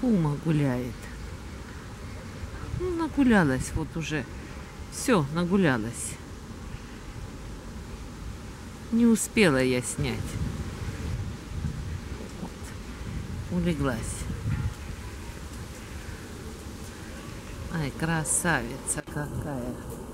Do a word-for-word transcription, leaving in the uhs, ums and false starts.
Пума гуляет. Ну, нагулялась вот уже. Все, нагулялась. Не успела я снять. Вот. Улеглась. Ай, красавица какая.